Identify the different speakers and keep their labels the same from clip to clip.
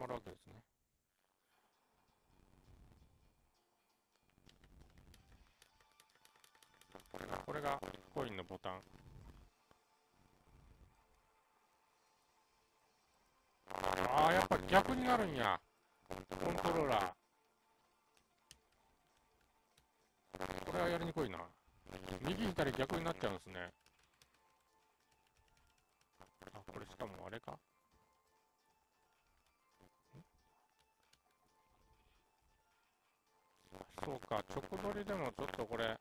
Speaker 1: まるわけですね。これがコインのボタン。ああ、やっぱり逆になるんや。コントローラー。これはやりにくいな。右左逆になっちゃうんですね。あ、これしかもあれか。そうか、直取りでもちょっとこれ、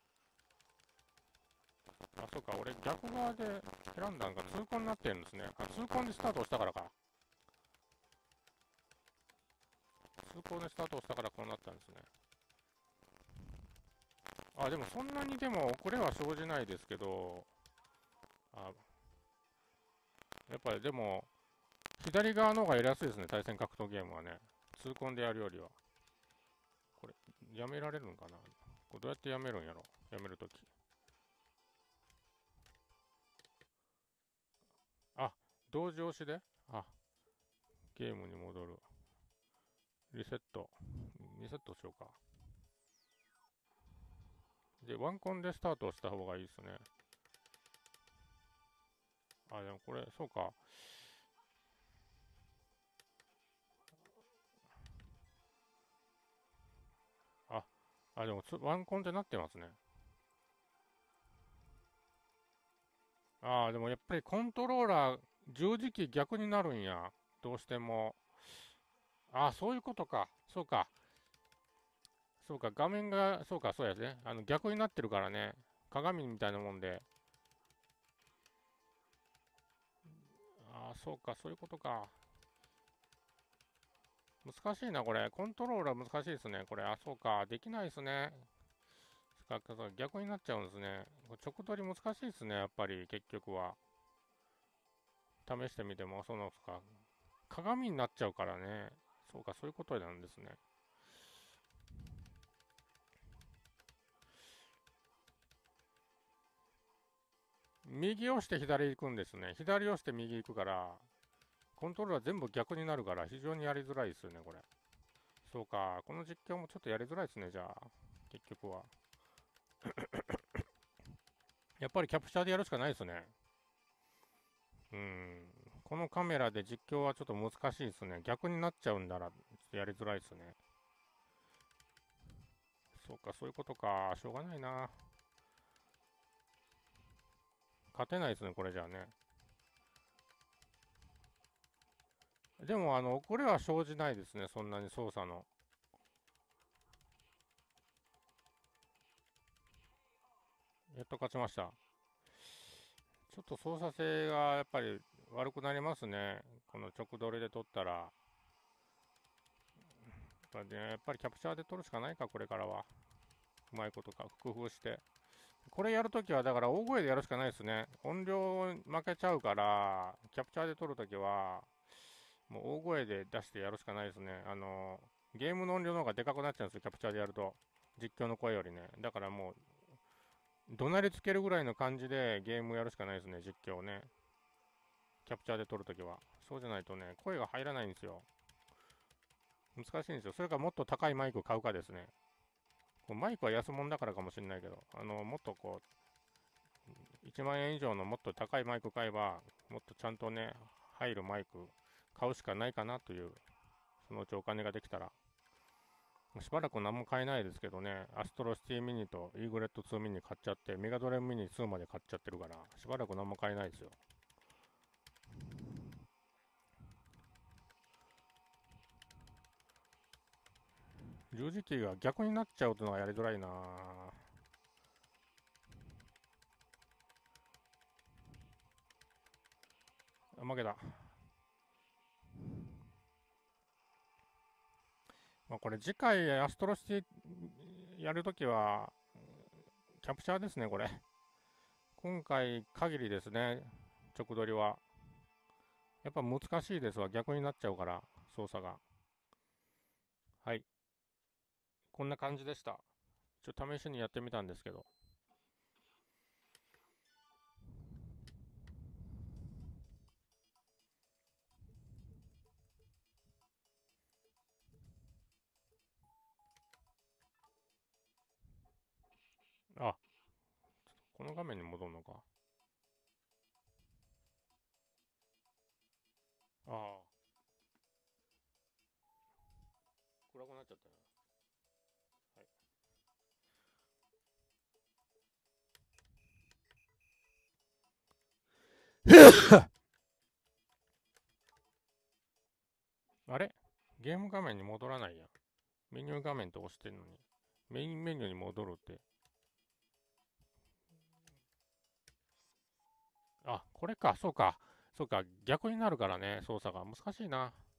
Speaker 1: あ、そうか、俺逆側で選んだんが痛恨になってるんですね。あ、痛恨でスタートをしたからか。痛恨でスタートをしたからこうなったんですね。あ、でもそんなにでも遅れは生じないですけど、あ、やっぱりでも、左側の方がやりやすいですね、対戦格闘ゲームはね。痛恨でやるよりは。これ、やめられるのかな。これどうやってやめるんやろ、やめるとき。あ、同時押しで、あ、ゲームに戻る。リセット。リセットしようか。で、ワンコンでスタートした方がいいですね。あ、でもこれ、そうか。あ、でもワンコンってなってますね。でもやっぱりコントローラー、十字キー逆になるんや。どうしても。そういうことか。そうか。そうか、画面が、そうか、そうやね。逆になってるからね。鏡みたいなもんで。そうか、そういうことか。難しいな、これ。コントローラー難しいですね。これ、そうか。できないですね。逆になっちゃうんですね。これ直取り難しいですね、やっぱり、結局は。試してみても、鏡になっちゃうからね。そうか、そういうことなんですね。右押して左行くんですね。左押して右行くから、コントローラー全部逆になるから、非常にやりづらいですよね、これ。そうか、この実況もちょっとやりづらいですね、じゃあ、結局は。やっぱりキャプチャーでやるしかないですね。このカメラで実況はちょっと難しいですね。逆になっちゃうんだら、ちょっとやりづらいですね。そうか、そういうことか。しょうがないな。勝てないですね、これじゃあね。でも、遅れは生じないですね、そんなに操作の。やっと勝ちました。ちょっと操作性がやっぱり悪くなりますね。この直撮りで撮ったら。やっぱりキャプチャーで撮るしかないか、これからは。うまいことか、工夫して。これやるときは、だから大声でやるしかないですね。音量負けちゃうから、キャプチャーで撮るときは、もう大声で出してやるしかないですね。ゲームの音量の方がでかくなっちゃうんですよ、キャプチャーでやると。実況の声よりね。だからもう、怒鳴りつけるぐらいの感じでゲームやるしかないですね、実況ね。キャプチャーで撮るときは。そうじゃないとね、声が入らないんですよ。難しいんですよ。それかもっと高いマイク買うかですね。マイクは安物だからかもしれないけど、もっと1万円以上のもっと高いマイク買えば、もっとちゃんとね、入るマイク買うしかないかなという、そのうちお金ができたら。しばらく何も買えないですけどね、アストロシティミニとイーグレット2ミニ買っちゃって、メガドライブミニ2まで買っちゃってるから、しばらく何も買えないですよ。十字キーが逆になっちゃうというのがやりづらいなぁ。負けた。これ次回アストロシティやるときは、キャプチャーですね、これ。今回限りですね、直撮りは。やっぱ難しいですわ。逆になっちゃうから、操作が。はい。こんな感じでした。試しにやってみたんですけど。 この画面に戻るのか。ああ。暗くなっちゃったな。はい。あれゲーム画面に戻らないやん。メニュー画面と押してんのに。メインメニューに戻るって。あ、これか、そうか。そうか、逆になるからね、操作が難しいな。